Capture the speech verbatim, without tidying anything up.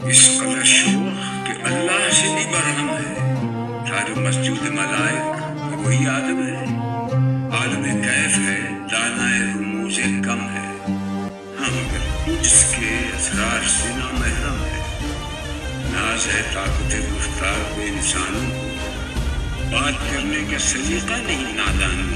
इस कदर शोख कि अल्लाह से भी बरहम है। थारे मस्जिद मलाइक वही आदम है। आलम कैफ है, दानाए रुमूज़े कम है। हम उसके असरार से ना महरम है। नाज है ताकत गुफ्तार पे इंसानों को, बात करने का सलीका नहीं नादानों